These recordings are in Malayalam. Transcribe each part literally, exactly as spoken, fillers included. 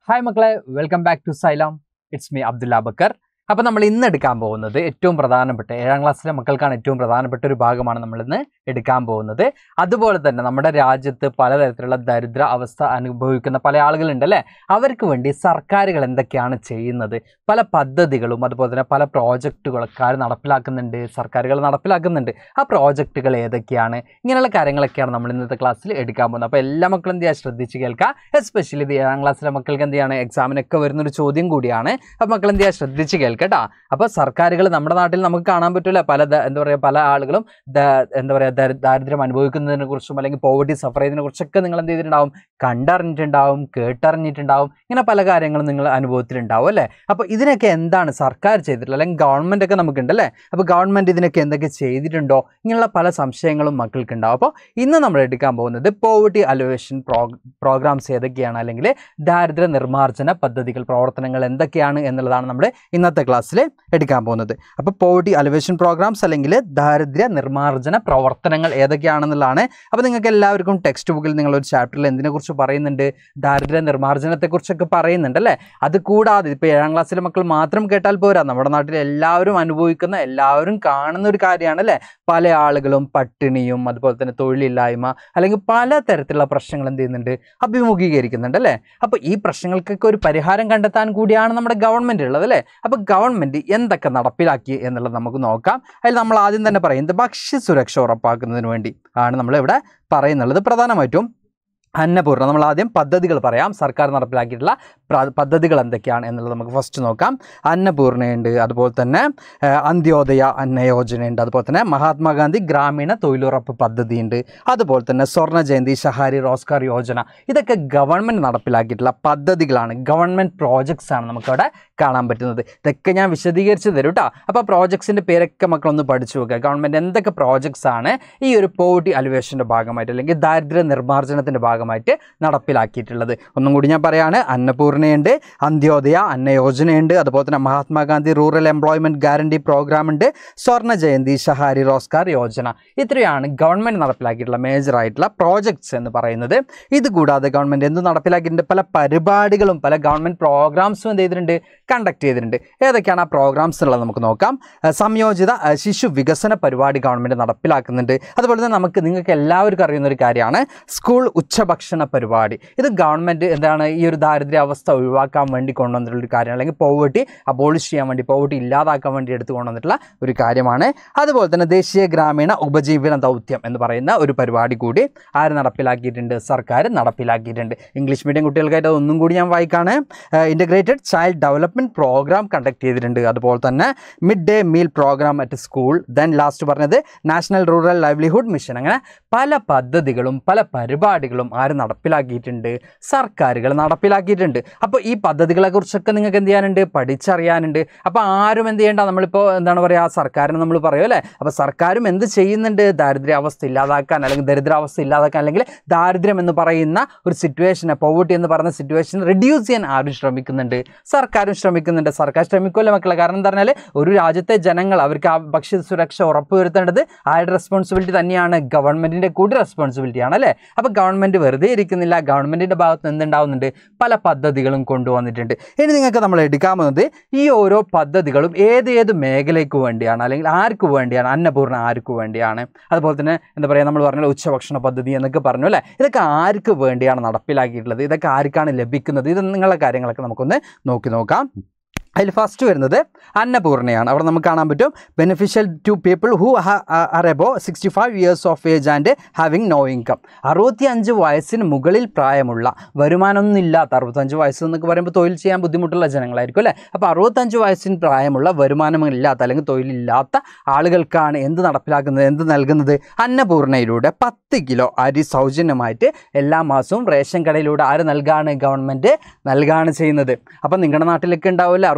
Hi Makle, welcome back to XYLEM. It's me Abdullah Bakar. അപ്പോൾ നമ്മൾ ഇന്ന് എടുക്കാൻ പോകുന്നത് ഏറ്റവും പ്രധാനപ്പെട്ട ഏഴാം ക്ലാസ്സിലെ മക്കൾക്കാണ് ഏറ്റവും പ്രധാനപ്പെട്ട ഒരു ഭാഗമാണ് നമ്മൾ ഇന്ന് എടുക്കാൻ പോകുന്നത്. അതുപോലെ തന്നെ നമ്മുടെ രാജ്യത്ത് പലതരത്തിലുള്ള ദരിദ്ര അവസ്ഥ അനുഭവിക്കുന്ന പല ആളുകളുണ്ട് അല്ലേ? അവർക്ക് വേണ്ടി സർക്കാരുകൾ എന്തൊക്കെയാണ് ചെയ്യുന്നത്, പല പദ്ധതികളും അതുപോലെ തന്നെ പല പ്രോജക്റ്റുകളൊക്കെ നടപ്പിലാക്കുന്നുണ്ട്, സർക്കാരുകൾ നടപ്പിലാക്കുന്നുണ്ട്. ആ പ്രോജക്റ്റുകൾ ഏതൊക്കെയാണ്, ഇങ്ങനെയുള്ള കാര്യങ്ങളൊക്കെയാണ് നമ്മൾ ഇന്നത്തെ ക്ലാസ്സിൽ എടുക്കാൻ പോകുന്നത്. അപ്പോൾ എല്ലാ മക്കളും എന്ത് ചെയ്യുക, ശ്രദ്ധിച്ച് കേൾക്കുക. എസ്പെഷ്യലി ഇത് ഏഴാം ക്ലാസ്സിലെ മക്കൾക്ക് എന്ത് ചെയ്യാണ്, എക്സാമിനൊക്കെ വരുന്നൊരു ചോദ്യം കൂടിയാണ്. അപ്പോൾ മക്കൾ എന്ത് ചെയ്യുക, ശ്രദ്ധിച്ച് കേൾക്കുക കേട്ടോ. അപ്പോൾ സർക്കാരുകൾ നമ്മുടെ നാട്ടിൽ നമുക്ക് കാണാൻ പറ്റില്ല, പല എന്താ പറയുക പല ആളുകളും എന്താ പറയുക ദാരിദ്ര്യം അനുഭവിക്കുന്നതിനെ കുറിച്ചും അല്ലെങ്കിൽ പോവർട്ടി സഫർ ചെയ്തതിനെ കുറിച്ചൊക്കെ നിങ്ങൾ എന്ത് ചെയ്തിട്ടുണ്ടാവും, കണ്ടറിഞ്ഞിട്ടുണ്ടാവും, കേട്ടറിഞ്ഞിട്ടുണ്ടാവും. ഇങ്ങനെ പല കാര്യങ്ങളും നിങ്ങൾ അനുഭവത്തിലുണ്ടാവും അല്ലേ? അപ്പോൾ ഇതിനൊക്കെ എന്താണ് സർക്കാർ ചെയ്തിട്ടുള്ളത്, അല്ലെങ്കിൽ ഗവൺമെൻറ് ഒക്കെ നമുക്കുണ്ട് അല്ലേ? അപ്പോൾ ഗവൺമെൻറ് ഇതിനൊക്കെ എന്തൊക്കെ ചെയ്തിട്ടുണ്ടോ, ഇങ്ങനെയുള്ള പല സംശയങ്ങളും മക്കൾക്ക് ഉണ്ടാവും. അപ്പോൾ ഇന്ന് നമ്മൾ എടുക്കാൻ പോകുന്നത് പോവർട്ടി അലിവേഷൻ പ്രോ പ്രോഗ്രാംസ് ഏതൊക്കെയാണ്, അല്ലെങ്കിൽ ദാരിദ്ര്യ നിർമ്മാർജ്ജന പദ്ധതികൾ പ്രവർത്തനങ്ങൾ എന്തൊക്കെയാണ് എന്നുള്ളതാണ് നമ്മൾ ഇന്നത്തെ ക്ലാസ്സിൽ എടുക്കാൻ പോകുന്നത്. അപ്പോൾ പോവർട്ടി അലിവേഷൻ പ്രോഗ്രാംസ് അല്ലെങ്കിൽ ദാരിദ്ര്യ നിർമ്മാർജ്ജന പ്രവർത്തനങ്ങൾ ഏതൊക്കെയാണെന്നുള്ളതാണ്. അപ്പോൾ നിങ്ങൾക്ക് എല്ലാവർക്കും ടെക്സ്റ്റ് ബുക്കിൽ നിങ്ങളൊരു ചാപ്റ്ററിൽ എന്തിനെക്കുറിച്ച് പറയുന്നുണ്ട്, ദാരിദ്ര്യ നിർമ്മാർജ്ജനത്തെക്കുറിച്ചൊക്കെ പറയുന്നുണ്ട് അല്ലേ? അത് കൂടാതെ ഇപ്പോൾ ഏഴാം ക്ലാസ്സിലെ മക്കൾ മാത്രം കേട്ടാൽ പോരാ, നമ്മുടെ നാട്ടിൽ എല്ലാവരും അനുഭവിക്കുന്ന എല്ലാവരും കാണുന്ന ഒരു കാര്യമാണ് അല്ലേ? പല ആളുകളും പട്ടിണിയും അതുപോലെ തന്നെ തൊഴിലില്ലായ്മ അല്ലെങ്കിൽ പല തരത്തിലുള്ള പ്രശ്നങ്ങൾ എന്ത് ചെയ്യുന്നുണ്ട്, അഭിമുഖീകരിക്കുന്നുണ്ട് അല്ലേ? അപ്പോൾ ഈ പ്രശ്നങ്ങൾക്കൊക്കെ ഒരു പരിഹാരം കണ്ടെത്താൻ കൂടിയാണ് നമ്മുടെ ഗവൺമെൻറ് ഉള്ളത് അല്ലേ? അപ്പോൾ ഗവൺമെൻറ് എന്തൊക്കെ നടപ്പിലാക്കി എന്നുള്ളത് നമുക്ക് നോക്കാം. അതിൽ നമ്മൾ ആദ്യം തന്നെ പറയുന്നത് ഭക്ഷ്യസുരക്ഷ ഉറപ്പാക്കുന്നതിന് വേണ്ടി ആണ് നമ്മളിവിടെ പറയുന്നുള്ളത്. പ്രധാനമായിട്ടും അന്നപൂർണ്ണ. നമ്മൾ ആദ്യം പദ്ധതികൾ പറയാം, സർക്കാർ നടപ്പിലാക്കിയിട്ടുള്ള പദ്ധതികൾ എന്തൊക്കെയാണ് എന്നുള്ളത് നമുക്ക് ഫസ്റ്റ് നോക്കാം. അന്നപൂർണ്ണയുണ്ട്, അതുപോലെ തന്നെ അന്ത്യോദയ അന്ന യോജനയുണ്ട്, അതുപോലെ തന്നെ മഹാത്മാഗാന്ധി ഗ്രാമീണ തൊഴിലുറപ്പ് പദ്ധതിയുണ്ട്, അതുപോലെ തന്നെ സ്വർണ്ണ ജയന്തി ഷഹാരി റോസ്ഗാർ യോജന. ഇതൊക്കെ ഗവൺമെൻറ് നടപ്പിലാക്കിയിട്ടുള്ള പദ്ധതികളാണ്, ഗവൺമെൻറ് പ്രോജക്ട്സ് ആണ് നമുക്കവിടെ കാണാൻ പറ്റുന്നത്. ഇതൊക്കെ ഞാൻ വിശദീകരിച്ച് തരും കേട്ടോ. അപ്പോൾ പ്രോജക്ട്സിൻ്റെ പേരൊക്കെ മക്കളൊന്ന് പഠിച്ചു നോക്കുക. ഗവൺമെൻറ് എന്തൊക്കെ പ്രോജക്ട്സ് ആണ് ഈ ഒരു പോവർട്ടി അലിവേഷൻ്റെ ഭാഗമായിട്ട് അല്ലെങ്കിൽ ദാരിദ്ര്യ നിർമ്മാർജ്ജനത്തിൻ്റെ ഭാഗമായിട്ട് നടപ്പിലാക്കിയിട്ടുള്ളത്. ഒന്നും കൂടി ഞാൻ പറയാണ്, അന്നപൂർണ്ണയുണ്ട്, അന്ത്യോദയ അന്ന യോജനയുണ്ട്, അതുപോലെ തന്നെ Mahatma Gandhi rural employment guarantee programme ഉണ്ട്, സ്വർണ്ണ ജയന്തി ഷഹാരി റോസ്ഗാർ യോജന. ഇത്രയാണ് ഗവൺമെൻറ് നടപ്പിലാക്കിയിട്ടുള്ള മേജർ ആയിട്ടുള്ള പ്രോജക്ട്സ് എന്ന് പറയുന്നത്. ഇത് കൂടാതെ ഗവൺമെൻറ് എന്ത് നടപ്പിലാക്കിയിട്ടുണ്ട്, പല പരിപാടികളും പല ഗവൺമെൻറ് പ്രോഗ്രാംസും എന്ത് ചെയ്തിട്ടുണ്ട്, കണ്ടക്ട് ചെയ്തിട്ടുണ്ട്. ഏതൊക്കെയാണ് ആ പ്രോഗ്രാംസ് എന്നുള്ളത് നമുക്ക് നോക്കാം. സംയോജിത ശിശു വികസന പരിപാടി ഗവൺമെൻറ് നടപ്പിലാക്കുന്നുണ്ട്. അതുപോലെ തന്നെ നമുക്ക് നിങ്ങൾക്ക് എല്ലാവർക്കും അറിയുന്ന ഒരു കാര്യമാണ് സ്കൂൾ ഉച്ചഭക്ഷണ പരിപാടി. ഇത് ഗവൺമെൻറ് എന്താണ് ഈ ഒരു ദാരിദ്ര്യ അവസ്ഥ ഒഴിവാക്കാൻ വേണ്ടി കൊണ്ടുവന്നിട്ടുള്ള ഒരു കാര്യമാണ്, അല്ലെങ്കിൽ പോവർട്ടി അബോളിഷ് ചെയ്യാൻ വേണ്ടി പോവർട്ടി ഇല്ലാതാക്കാൻ വേണ്ടി എടുത്തു കൊണ്ടുവന്നിട്ടുള്ള ഒരു കാര്യമാണ്. അതുപോലെ തന്നെ ദേശീയ ഗ്രാമീണ ഉപജീവന ദൗത്യം എന്ന് പറയുന്ന ഒരു പരിപാടി കൂടി ആര് നടപ്പിലാക്കിയിട്ടുണ്ട്, സർക്കാർ നടപ്പിലാക്കിയിട്ടുണ്ട്. ഇംഗ്ലീഷ് മീഡിയം കുട്ടികൾക്കായിട്ട് ഒന്നും കൂടി ഞാൻ വായിക്കാണ്. Integrated child development programme conduct ചെയ്തിട്ടുണ്ട്, അതുപോലെ തന്നെ mid day meal programme at school, then last പറഞ്ഞത് നാഷണൽ റൂറൽ ലൈവ്ലിഹുഡ് മിഷൻ. അങ്ങനെ പല പദ്ധതികളും പല പരിപാടികളും ആര് നടപ്പിലാക്കിയിട്ടുണ്ട്, സർക്കാരുകൾ നടപ്പിലാക്കിയിട്ടുണ്ട്. അപ്പോൾ ഈ പദ്ധതികളെ കുറിച്ചൊക്കെ നിങ്ങൾക്ക് എന്ത് ചെയ്യാനുണ്ട്, പഠിച്ചറിയാനുണ്ട്. അപ്പോൾ ആരും എന്ത് ചെയ്യേണ്ട, നമ്മളിപ്പോൾ എന്താണ് പറയുക, സർക്കാരിന് നമ്മൾ പറയും അല്ലേ? അപ്പോൾ സർക്കാരും എന്ത് ചെയ്യുന്നുണ്ട്, ദാരിദ്ര്യാവസ്ഥ ഇല്ലാതാക്കാൻ അല്ലെങ്കിൽ ദരിദ്രാവസ്ഥ ഇല്ലാതാക്കാൻ അല്ലെങ്കിൽ ദാരിദ്ര്യം എന്ന് പറയുന്ന ഒരു സിറ്റുവേഷനെ, പോവർട്ടി എന്ന് പറയുന്ന സിറ്റുവേഷൻ റിഡ്യൂസ് ചെയ്യാൻ ആരും ശ്രമിക്കുന്നുണ്ട്, സർക്കാരും ശ്രമിക്കുന്നുണ്ട്. സർക്കാർ ശ്രമിക്കുമല്ലോ മക്കളെ. കാരണം എന്താ പറഞ്ഞാൽ ഒരു രാജ്യത്തെ ജനങ്ങൾ അവർക്ക് ആ ഭക്ഷ്യ സുരക്ഷ ഉറപ്പുവരുത്തേണ്ടത് ആരുടെ റെസ്പോൺസിബിലിറ്റി തന്നെയാണ്, ഗവൺമെൻറ്റിൻ്റെ കൂടി റെസ്പോൺസിബിലിറ്റിയാണ് അല്ലേ? അപ്പോൾ ഗവൺമെൻറ് വെറുതെ ഇരിക്കുന്നില്ല, ഗവൺമെൻറ്റിൻ്റെ ഭാഗത്ത് നിന്ന് എന്തുണ്ടാവുന്നുണ്ട്, പല പദ്ധതികളും കൊണ്ടുവന്നിട്ടുണ്ട്. ഇനി നിങ്ങൾക്ക് നമ്മൾ എടുക്കാവുന്നത് ഈ ഓരോ പദ്ധതികളും ഏത് ഏത് മേഖലയ്ക്ക് വേണ്ടിയാണ് അല്ലെങ്കിൽ ആർക്ക് വേണ്ടിയാണ്, അന്നപൂർണ്ണ ആർക്ക് വേണ്ടിയാണ്, അതുപോലെ തന്നെ എന്താ പറയുക നമ്മൾ പറഞ്ഞാൽ ഉച്ചഭക്ഷണ പദ്ധതി എന്നൊക്കെ പറഞ്ഞു അല്ലേ? ഇതൊക്കെ ആർക്ക് വേണ്ടിയാണ് നടപ്പിലാക്കിയിട്ടുള്ളത്, ഇതൊക്കെ ആർക്കാണ് ലഭിക്കുന്നത്, ഇത് നിങ്ങളുടെ കാര്യങ്ങളൊക്കെ നമുക്കൊന്ന് നോക്കി നോക്കാം. അതിൽ ഫസ്റ്റ് വരുന്നത് അന്നപൂർണ്ണയാണ്. അവിടെ നമുക്ക് കാണാൻ പറ്റും beneficial to people who are above sixty five years of age and having no income. അറുപത്തി അഞ്ച് വയസ്സിന് മുകളിൽ പ്രായമുള്ള, വരുമാനമൊന്നും ഇല്ലാത്ത, അറുപത്തഞ്ച് വയസ്സ് എന്നൊക്കെ പറയുമ്പോൾ തൊഴിൽ ചെയ്യാൻ ബുദ്ധിമുട്ടുള്ള ജനങ്ങളായിരിക്കും അല്ലേ? അപ്പോൾ അറുപത്തഞ്ച് വയസ്സിന് പ്രായമുള്ള വരുമാനമില്ലാത്ത അല്ലെങ്കിൽ തൊഴിലില്ലാത്ത ആളുകൾക്കാണ് എന്ത് നടപ്പിലാക്കുന്നത്, എന്ത് നൽകുന്നത്, അന്നപൂർണ്ണയിലൂടെ പത്ത് കിലോ അരി സൗജന്യമായിട്ട് എല്ലാ മാസവും റേഷൻ കടയിലൂടെ ആര് നൽകാണ്, ഗവൺമെൻറ് നൽകാണ് ചെയ്യുന്നത്. അപ്പം നിങ്ങളുടെ നാട്ടിലൊക്കെ ഉണ്ടാവില്ല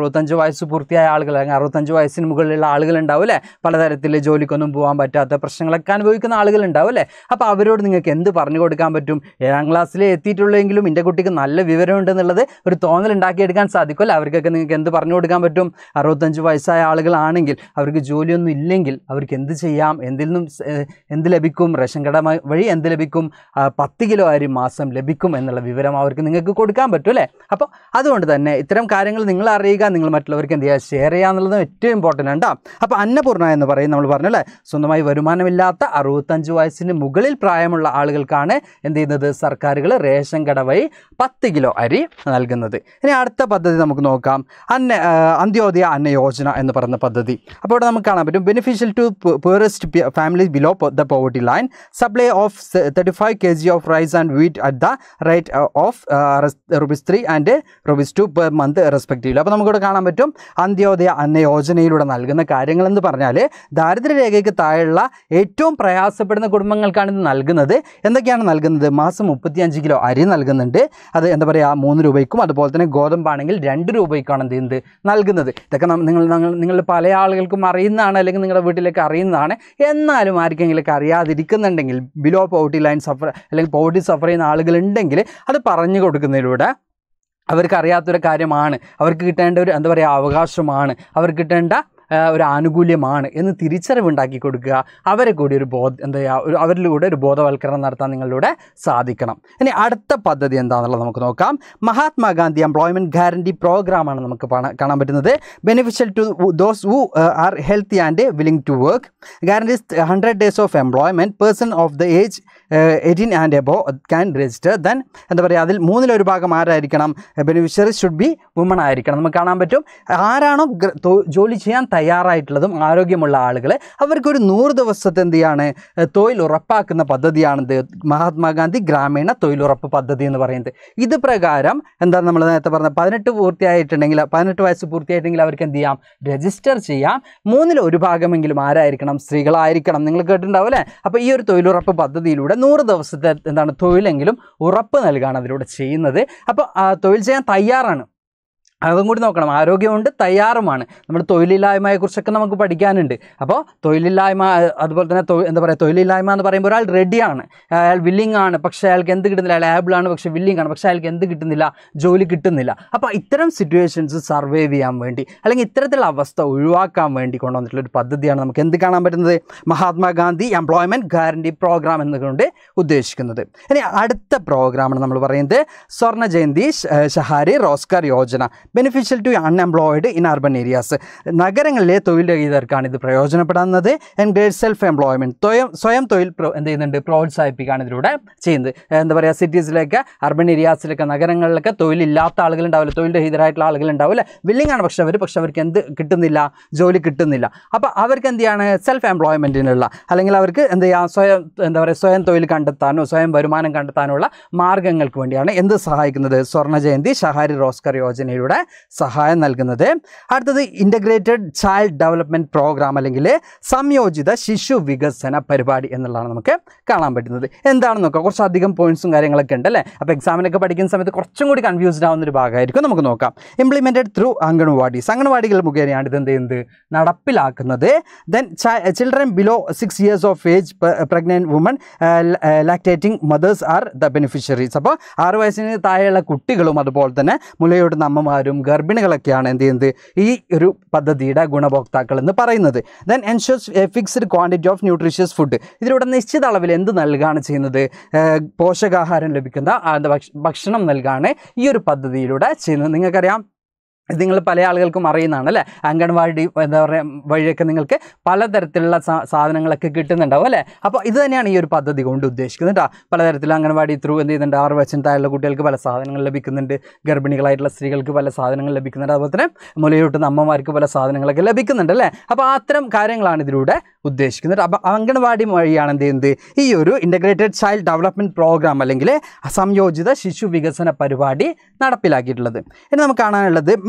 അറുപത്തഞ്ച് വയസ്സ് പൂർത്തിയായ ആളുകൾ അല്ലെങ്കിൽ അറുപത്തഞ്ച് വയസ്സിന് മുകളിലുള്ള ആളുകളുണ്ടാവും അല്ലേ, പലതരത്തിൽ ജോലിക്കൊന്നും പോകാൻ പറ്റാത്ത പ്രശ്നങ്ങളൊക്കെ അനുഭവിക്കുന്ന ആളുകളുണ്ടാവും അല്ലേ. അപ്പോൾ അവരോട് നിങ്ങൾക്ക് എന്ത് പറഞ്ഞു കൊടുക്കാൻ പറ്റും? ഏഴാം ക്ലാസ്സിൽ എത്തിയിട്ടുള്ളെങ്കിലും എൻ്റെ കുട്ടിക്ക് നല്ല വിവരമുണ്ടെന്നുള്ളത് ഒരു തോന്നൽ ഉണ്ടാക്കിയെടുക്കാൻ സാധിക്കുമല്ലോ. അവർക്കൊക്കെ നിങ്ങൾക്ക് എന്ത് പറഞ്ഞു കൊടുക്കാൻ പറ്റും? അറുപത്തഞ്ച് വയസ്സായ ആളുകളാണെങ്കിൽ അവർക്ക് ജോലിയൊന്നും ഇല്ലെങ്കിൽ അവർക്ക് എന്ത് ചെയ്യാം, എന്തിൽ നിന്നും എന്ത് ലഭിക്കും, റേഷൻ കട വഴി എന്ത് ലഭിക്കും, പത്ത് കിലോ അരി മാസം ലഭിക്കും എന്നുള്ള വിവരം അവർക്ക് നിങ്ങൾക്ക് കൊടുക്കാൻ പറ്റും അല്ലേ. അപ്പോൾ അതുകൊണ്ട് തന്നെ ഇത്തരം കാര്യങ്ങൾ നിങ്ങൾ അറിയുക, നിങ്ങൾ മറ്റുള്ളവർക്ക് എന്ത് ചെയ്യുക, ഷെയർ ചെയ്യുക എന്നുള്ളത് ഏറ്റവും ഇമ്പോർട്ടൻ്റ് ആണ്. അപ്പോൾ അന്നപൂർണ്ണ എന്ന് പറയും നമ്മൾ പറഞ്ഞല്ലേ, സ്വന്തമായി വരുമാനമില്ലാത്ത അറുപത്തഞ്ച് വയസ്സിന് മുകളിൽ പ്രായമുള്ള ആളുകൾക്കാണ് എന്ത് ചെയ്യുന്നത്, സർക്കാരുകൾ റേഷൻ കട വഴി പത്ത് കിലോ അരി നൽകുന്നത്. ഇനി അടുത്ത പദ്ധതി നമുക്ക് നോക്കാം, അന്ന അന്ത്യോദയ അന്ന യോജന എന്ന് പറയുന്ന പദ്ധതി. അപ്പോൾ ഇവിടെ നമുക്ക് കാണാൻ പറ്റും, beneficial to poorest families below the poverty line, supply of thirty five K G of rice and wheat at the rate of rupees three and rupees two per month respectively. അപ്പോൾ നമുക്കിവിടെ കാണാൻ പറ്റും അന്ത്യോദയ അന്ന യോജനയിലൂടെ നൽകുന്ന കാര്യങ്ങളെന്ന് പറഞ്ഞാൽ ദാരിദ്ര്യരേഖയ്ക്ക് താഴെയുള്ള ഏറ്റവും പ്രയാസപ്പെടുന്ന കുടുംബങ്ങൾക്കാണ് ഇത് നൽകുന്നത്. എന്തൊക്കെയാണ് നൽകുന്നത്? മാസം മുപ്പത്തിയഞ്ച് കിലോ അരി നൽകുന്നുണ്ട്. അത് എന്താ പറയുക, മൂന്ന് രൂപയ്ക്കും അതുപോലെ തന്നെ ഗോതമ്പാണെങ്കിൽ രണ്ട് രൂപയ്ക്കാണ് എന്ത് ചെയ്യുന്നത് നൽകുന്നത്. ഇതൊക്കെ നിങ്ങൾ നിങ്ങൾ പല ആളുകൾക്കും അറിയുന്നതാണ്, അല്ലെങ്കിൽ നിങ്ങളുടെ വീട്ടിലേക്ക് അറിയുന്നതാണ്. എന്നാലും ആർക്കെങ്കിലൊക്കെ അറിയാതിരിക്കുന്നുണ്ടെങ്കിൽ, ബിലോ പോവർട്ടി ലൈൻ സഫർ അല്ലെങ്കിൽ പോവർട്ടി സഫർ ചെയ്യുന്ന ആളുകളുണ്ടെങ്കിൽ അത് പറഞ്ഞു കൊടുക്കുന്നതിലൂടെ അവർക്ക് അറിയാത്തൊരു കാര്യമാണ്, അവർക്ക് കിട്ടേണ്ട ഒരു എന്താ പറയുക അവകാശമാണ്, അവർക്ക് കിട്ടേണ്ട ഒരു ആനുകൂല്യമാണ് എന്ന് തിരിച്ചറിവുണ്ടാക്കി കൊടുക്കുക. അവരെ കൂടി ഒരു ബോധ എന്താ ചെയ്യുക ഒരു അവരിലൂടെ ഒരു ബോധവൽക്കരണം നടത്താൻ നിങ്ങളിലൂടെ സാധിക്കണം. ഇനി അടുത്ത പദ്ധതി എന്താണെന്നുള്ളത് നമുക്ക് നോക്കാം. മഹാത്മാഗാന്ധി എംപ്ലോയ്മെൻറ്റ് ഗ്യാരണ്ടി പ്രോഗ്രാമാണ് നമുക്ക് കാണാൻ പറ്റുന്നത്. Beneficial to those who are healthy and willing to work, guarantees hundred days of employment, person of the age eighteen and above can register. Then എന്താ പറയുക, അതിൽ മൂന്നിലൊരു ഭാഗം ആരായിരിക്കണം? ബെനിഫിഷ്യറി ഷുഡ് ബി വുമൺ ആയിരിക്കണം. നമുക്ക് കാണാൻ പറ്റും ആരാണോ ജോലി ചെയ്യാൻ തയ്യാറായിട്ടുള്ളതും ആരോഗ്യമുള്ള ആളുകൾ അവർക്കൊരു നൂറ് ദിവസത്തെ എന്ത് ചെയ്യാണ് തൊഴിൽ ഉറപ്പാക്കുന്ന പദ്ധതിയാണിത് മഹാത്മാഗാന്ധി ഗ്രാമീണ തൊഴിലുറപ്പ് പദ്ധതി എന്ന് പറയുന്നത്. ഇത് പ്രകാരം എന്താണ് നമ്മൾ നേരത്തെ പറഞ്ഞത്, പതിനെട്ട് പൂർത്തിയായിട്ടുണ്ടെങ്കിൽ പതിനെട്ട് വയസ്സ് പൂർത്തിയായിട്ടുണ്ടെങ്കിൽ അവർക്ക് എന്ത് ചെയ്യാം, രജിസ്റ്റർ ചെയ്യാം. മൂന്നിൽ ഒരു ഭാഗമെങ്കിലും ആരായിരിക്കണം? സ്ത്രീകളായിരിക്കണം. നിങ്ങൾ കേട്ടിട്ടുണ്ടാവും അല്ലേ. അപ്പോൾ ഈ ഒരു തൊഴിലുറപ്പ് പദ്ധതിയിലൂടെ നൂറ് ദിവസത്തെ എന്താണ് തൊഴിലെങ്കിലും ഉറപ്പ് നൽകാണ് അതിലൂടെ ചെയ്യുന്നത്. അപ്പോൾ തൊഴിൽ ചെയ്യാൻ തയ്യാറാണ്, അതും കൂടി നോക്കണം. ആരോഗ്യമുണ്ട്, തയ്യാറുമാണ്. നമ്മൾ തൊഴിലില്ലായ്മയെക്കുറിച്ചൊക്കെ നമുക്ക് പഠിക്കാനുണ്ട്. അപ്പോൾ തൊഴിലില്ലായ്മ അതുപോലെ തന്നെ എന്താ പറയുക, തൊഴിലില്ലായ്മ എന്ന് പറയുമ്പോൾ ഒരാൾ റെഡിയാണ്, അയാൾ വില്ലിംഗ് ആണ്, പക്ഷേ അയാൾക്ക് എന്ത് കിട്ടുന്നില്ല, അയാൾ ആബിളാണ് പക്ഷേ വില്ലിംഗ് ആണ്, പക്ഷേ അയാൾക്ക് എന്ത് കിട്ടുന്നില്ല, ജോലി കിട്ടുന്നില്ല. അപ്പോൾ ഇത്തരം സിറ്റുവേഷൻസ് സർവൈവ് ചെയ്യാൻ വേണ്ടി അല്ലെങ്കിൽ ഇത്തരത്തിലുള്ള അവസ്ഥ ഒഴിവാക്കാൻ വേണ്ടി കൊണ്ടുവന്നിട്ടുള്ള ഒരു പദ്ധതിയാണ് നമുക്ക് എന്ത് കാണാൻ പറ്റുന്നത്, മഹാത്മാഗാന്ധി എംപ്ലോയ്മെൻറ്റ് ഗ്യാരണ്ടി പ്രോഗ്രാം എന്നുകൊണ്ട് ഉദ്ദേശിക്കുന്നത്. ഇനി അടുത്ത പ്രോഗ്രാമാണ് നമ്മൾ പറയുന്നത് Swarna Jayanti Shahari Rozgar Yojana, beneficial to unemployed in urban areas. നഗരങ്ങളിലെ തൊഴിൽ രഹിതർക്കാണ് ഇത് പ്രയോജനപ്പെടുന്നത്. എൻകറേജ് സെൽഫ് എംപ്ലോയ്മെൻറ്റ്, സ്വയം സ്വയം തൊഴിൽ എന്ത് ചെയ്യുന്നുണ്ട്, പ്രോത്സാഹിപ്പിക്കുകയാണ് ഇതിലൂടെ ചെയ്യുന്നത്. എന്താ പറയുക, സിറ്റീസിലേക്ക് അർബൻ ഏരിയാസിലൊക്കെ നഗരങ്ങളിലൊക്കെ തൊഴിലില്ലാത്ത ആളുകളുണ്ടാവില്ല, തൊഴിൽ രഹിതരായിട്ടുള്ള ആളുകളുണ്ടാവില്ല, വില്ലിംഗ് ആണ് പക്ഷെ അവർ പക്ഷെ അവർക്ക് എന്ത് കിട്ടുന്നില്ല, ജോലി കിട്ടുന്നില്ല. അപ്പോൾ അവർക്ക് എന്ത് ചെയ്യാണ്, സെൽഫ് എംപ്ലോയ്മെൻറ്റിനുള്ള അല്ലെങ്കിൽ അവർക്ക് എന്ത് ചെയ്യാം, സ്വയം എന്താ പറയുക സ്വയം തൊഴിൽ കണ്ടെത്താനോ സ്വയം വരുമാനം കണ്ടെത്താനുള്ള മാർഗ്ഗങ്ങൾക്ക് വേണ്ടിയാണ് എന്ത് സഹായിക്കുന്നത്, സ്വർണ്ണ ജയന്തി ഷഹാരി റോസ്ഗാർ യോജനയിലൂടെ സഹായം നൽകുന്നത്. അടുത്തത് ഇൻ്റഗ്രേറ്റഡ് ചൈൽഡ് ഡെവലപ്മെൻറ്റ് പ്രോഗ്രാം അല്ലെങ്കിൽ സംയോജിത ശിശു വികസന പരിപാടി എന്നുള്ളതാണ് നമുക്ക് കാണാൻ പറ്റുന്നത്. എന്താണെന്ന് നോക്കാം, കുറച്ചധികം പോയിന്റ്സും കാര്യങ്ങളൊക്കെ ഉണ്ട് അല്ലേ. അപ്പോൾ എക്സാമിനൊക്കെ പഠിക്കുന്ന സമയത്ത് കുറച്ചും കൂടി കൺഫ്യൂസ്ഡ് ആവുന്നൊരു ഭാഗമായിരിക്കും. നമുക്ക് നോക്കാം. ഇംപ്ലിമെൻറ്റഡ് ത്രൂ അംഗൻവാടീസ്, അംഗൻവാടികൾ മുഖേനയാണ് ഇത് എന്ത് ചെയ്യുന്നത്, നടപ്പിലാക്കുന്നത്. Then children below six years of age, pregnant woman, lactating mothers are the beneficiaries. അപ്പോൾ ആറ് വയസ്സിന് താഴെയുള്ള കുട്ടികളും അതുപോലെ തന്നെ മുലയൂട്ടുന്ന അമ്മമാരും ഗർഭിണികളൊക്കെയാണ് എന്ത് ചെയ്യുന്നത്, ഈ ഒരു പദ്ധതിയുടെ ഗുണഭോക്താക്കൾ എന്ന് പറയുന്നത്. Then ensures a fixed quantity of nutritious food, ഇതിലൂടെ നിശ്ചിത അളവിൽ എന്ത് നൽകുകയാണ് ചെയ്യുന്നത്, പോഷകാഹാരം ലഭിക്കുന്ന ഭക്ഷണം നൽകുകയാണ് ഈ ഒരു പദ്ധതിയിലൂടെ ചെയ്യുന്നത്. നിങ്ങൾക്കറിയാം, ഇത് നിങ്ങൾ പല ആളുകൾക്കും അറിയുന്നതാണ് അല്ലേ. അംഗൻവാടി എന്താ പറയുക വഴിയൊക്കെ നിങ്ങൾക്ക് പലതരത്തിലുള്ള സാധനങ്ങളൊക്കെ കിട്ടുന്നുണ്ടാവും അല്ലേ. അപ്പോൾ ഇത് തന്നെയാണ് ഈ ഒരു പദ്ധതി കൊണ്ട് ഉദ്ദേശിക്കുന്നത് കേട്ടോ. പലതരത്തിലുള്ള അംഗൻവാടി ത്രൂ എന്ത് ചെയ്യുന്നുണ്ട്, ആറ് വയസ്സിന് താഴെയുള്ള കുട്ടികൾക്ക് പല സാധനങ്ങൾ ലഭിക്കുന്നുണ്ട്, ഗർഭിണികളായിട്ടുള്ള സ്ത്രീകൾക്ക് പല സാധനങ്ങൾ ലഭിക്കുന്നുണ്ട്, അതുപോലെ തന്നെ മുലയൂട്ടുന്ന അമ്മമാർക്ക് പല സാധനങ്ങളൊക്കെ ലഭിക്കുന്നുണ്ട് അല്ലേ. അപ്പോൾ അത്തരം കാര്യങ്ങളാണ് ഇതിലൂടെ ഉദ്ദേശിക്കുന്നത്. അപ്പോൾ അംഗൻവാടി വഴിയാണ് എന്ത് ചെയ്യുന്നത്, ഈ ഒരു ഇൻ്റഗ്രേറ്റഡ് ചൈൽഡ് ഡെവലപ്മെൻറ്റ് പ്രോഗ്രാം അല്ലെങ്കിൽ സംയോജിത ശിശു വികസന പരിപാടി നടപ്പിലാക്കിയിട്ടുള്ളത്. ഇനി നമുക്ക് കാണാനുള്ളത്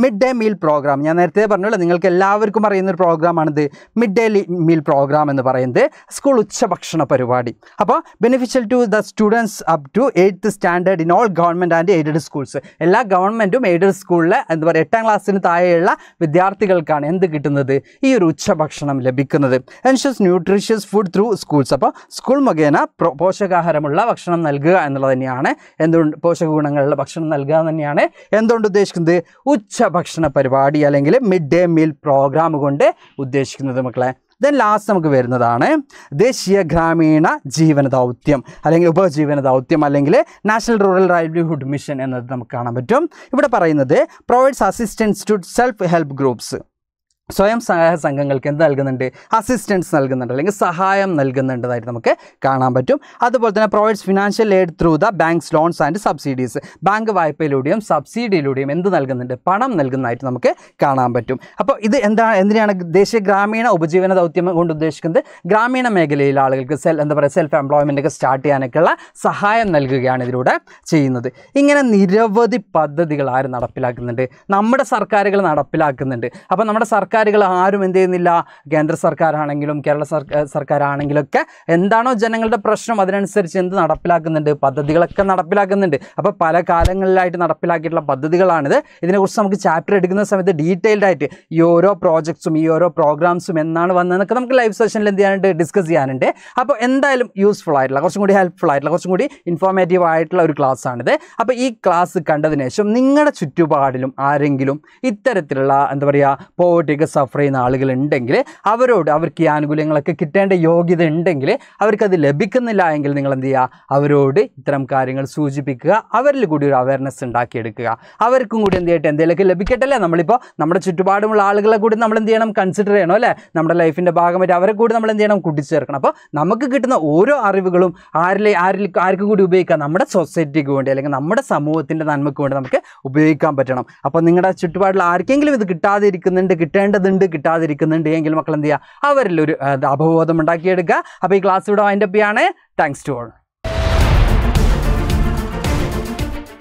മിഡ് ഡേ മീൽ പ്രോഗ്രാം ഞാൻ നേരത്തെ പറഞ്ഞല്ലോ, നിങ്ങൾക്ക് എല്ലാവർക്കും അറിയുന്ന ഒരു പ്രോഗ്രാമാണിത്. മിഡ് ഡേ മീൽ പ്രോഗ്രാം എന്ന് പറയുന്നത് സ്കൂൾ ഉച്ചഭക്ഷണ പരിപാടി. അപ്പോൾ beneficial to the students up to eighth standard in all government and aided schools. എല്ലാ ഗവൺമെൻറ്റും എയ്ഡഡ് സ്കൂളിലെ എന്താ പറയുക എട്ടാം ക്ലാസ്സിന് താഴെയുള്ള വിദ്യാർത്ഥികൾക്കാണ് എന്ത് കിട്ടുന്നത്, ഈ ഒരു ഉച്ചഭക്ഷണം ലഭിക്കുന്നത്. Ensures nutritious food through schools. അപ്പോൾ സ്കൂൾ മുഖേന പോഷകാഹാരമുള്ള ഭക്ഷണം നൽകുക എന്നുള്ളത് തന്നെയാണ് എന്തുകൊണ്ട് പോഷക ഗുണങ്ങളുള്ള ഭക്ഷണം നൽകുക തന്നെയാണ് എന്തുകൊണ്ട് ഉദ്ദേശിക്കുന്നത്, ഉച്ചഭക്ഷണ പരിപാടി അല്ലെങ്കിൽ മിഡ് ഡേ മീൽ പ്രോഗ്രാം കൊണ്ട് ഉദ്ദേശിക്കുന്നത് മക്കളെ. ദെൻ ലാസ്റ്റ് നമുക്ക് വരുന്നതാണ് ദേശീയ ഗ്രാമീണ ജീവന ദൗത്യം അല്ലെങ്കിൽ ഉപജീവന ദൗത്യം അല്ലെങ്കിൽ നാഷണൽ റൂറൽ ലൈവ്ലിഹുഡ് മിഷൻ എന്നത് നമുക്ക് കാണാൻ പറ്റും. ഇവിടെ പറയുന്നത് provides assistance to self help groups. സ്വയം സഹായ സംഘങ്ങൾക്ക് എന്ത് നൽകുന്നുണ്ട്, അസിസ്റ്റൻസ് നൽകുന്നുണ്ട് അല്ലെങ്കിൽ സഹായം നൽകുന്നുണ്ടതായിട്ട് നമുക്ക് കാണാൻ പറ്റും. അതുപോലെ തന്നെ provides financial aid through the banks loans and subsidies. Bank വായ്പയിലൂടെയും സബ്സിഡിയിലൂടെയും എന്ത് നൽകുന്നുണ്ട്, പണം നൽകുന്നതായിട്ട് നമുക്ക് കാണാൻ പറ്റും. അപ്പോൾ ഇത് എന്താണ് എന്തിനാണ് ദേശീയ ഗ്രാമീണ ഉപജീവന ദൗത്യം കൊണ്ട് ഉദ്ദേശിക്കുന്നത്, ഗ്രാമീണ മേഖലയിലെ ആളുകൾക്ക് സെൽ എന്താ പറയുക സെൽഫ് എംപ്ലോയ്മെൻ്റ് ഒക്കെ സ്റ്റാർട്ട് ചെയ്യാനൊക്കെയുള്ള സഹായം നൽകുകയാണ് ഇതിലൂടെ ചെയ്യുന്നത്. ഇങ്ങനെ നിരവധി പദ്ധതികൾ ആര് നടപ്പിലാക്കുന്നുണ്ട്, നമ്മുടെ സർക്കാരുകൾ നടപ്പിലാക്കുന്നുണ്ട്. അപ്പോൾ നമ്മുടെ സർക്കാർ സർക്കാരുകൾ ആരും എന്ത് ചെയ്യുന്നില്ല, കേന്ദ്ര സർക്കാരാണെങ്കിലും കേരള സർക്കാരാണെങ്കിലൊക്കെ എന്താണോ ജനങ്ങളുടെ പ്രശ്നം അതിനനുസരിച്ച് എന്ത് നടപ്പിലാക്കുന്നുണ്ട്, പദ്ധതികളൊക്കെ നടപ്പിലാക്കുന്നുണ്ട്. അപ്പോൾ പല കാലങ്ങളിലായിട്ട് നടപ്പിലാക്കിയിട്ടുള്ള പദ്ധതികളാണിത്. ഇതിനെക്കുറിച്ച് നമുക്ക് ചാപ്റ്റർ എടുക്കുന്ന സമയത്ത് ഡീറ്റെയിൽഡ് ആയിട്ട് ഈ ഓരോ പ്രോജക്ട്സും ഈ ഓരോ പ്രോഗ്രാംസും എന്നാണ് വന്നതെന്നൊക്കെ നമുക്ക് ലൈവ് സെഷനിൽ എന്ത് ചെയ്യാനുണ്ട്, ഡിസ്കസ് ചെയ്യാനുണ്ട്. അപ്പോൾ എന്തായാലും യൂസ്ഫുൾ ആയിട്ടുള്ള കുറച്ചും കൂടി ഹെൽപ്ഫുൾ ആയിട്ടുള്ള കുറച്ചും കൂടി ഇൻഫോർമേറ്റീവ് ആയിട്ടുള്ള ഒരു ക്ലാസ് ആണിത്. അപ്പോൾ ഈ ക്ലാസ് കണ്ടതിന് ശേഷം നിങ്ങളുടെ ചുറ്റുപാടിലും ആരെങ്കിലും ഇത്തരത്തിലുള്ള എന്താ പറയുക പോവർട്ടി സഫർ ചെയ്യുന്ന ആളുകളുണ്ടെങ്കിൽ അവരോട് അവർക്ക് ഈ ആനുകൂല്യങ്ങളൊക്കെ കിട്ടേണ്ട യോഗ്യത ഉണ്ടെങ്കിൽ അവർക്കത് ലഭിക്കുന്നില്ല എങ്കിൽ നിങ്ങൾ എന്ത് ചെയ്യുക, അവരോട് ഇത്തരം കാര്യങ്ങൾ സൂചിപ്പിക്കുക, അവരിൽ കൂടി ഒരു അവയർനെസ് ഉണ്ടാക്കിയെടുക്കുക. അവർക്കും കൂടി എന്ത് ചെയ്യട്ടെ, എന്തെങ്കിലുമൊക്കെ ലഭിക്കട്ടെ അല്ലേ. നമ്മളിപ്പോൾ നമ്മുടെ ചുറ്റുപാടുമുള്ള ആളുകളെ കൂടി നമ്മൾ എന്ത് ചെയ്യണം, കൺസിഡർ ചെയ്യണം അല്ലേ. നമ്മുടെ ലൈഫിൻ്റെ ഭാഗമായിട്ട് അവരെ കൂടി നമ്മൾ എന്ത് ചെയ്യണം, കൂട്ടിച്ചേർക്കണം. അപ്പോൾ നമുക്ക് കിട്ടുന്ന ഓരോ അറിവുകളും ആരിലെ ആരിൽ ആർക്കും കൂടി ഉപയോഗിക്കാം, നമ്മുടെ സൊസൈറ്റിക്ക് വേണ്ടി അല്ലെങ്കിൽ നമ്മുടെ സമൂഹത്തിൻ്റെ നന്മയ്ക്ക് വേണ്ടി നമുക്ക് ഉപയോഗിക്കാൻ പറ്റണം. അപ്പോൾ നിങ്ങളുടെ ചുറ്റുപാടിൽ ആർക്കെങ്കിലും ഇത് കിട്ടാതിരിക്കുന്നുണ്ട്, കിട്ടേണ്ടതുണ്ട്, കിട്ടാതിരിക്കുന്നുണ്ട് എങ്കിൽ മക്കൾ എന്ത് ചെയ്യുക, അവരിലൊരു അവബോധം ഉണ്ടാക്കിയെടുക്കുക. അപ്പോൾ ഈ ക്ലാസ് ഇവിടെ വൈൻഡപ്പ് ചെയ്യാണ്. Thanks to all.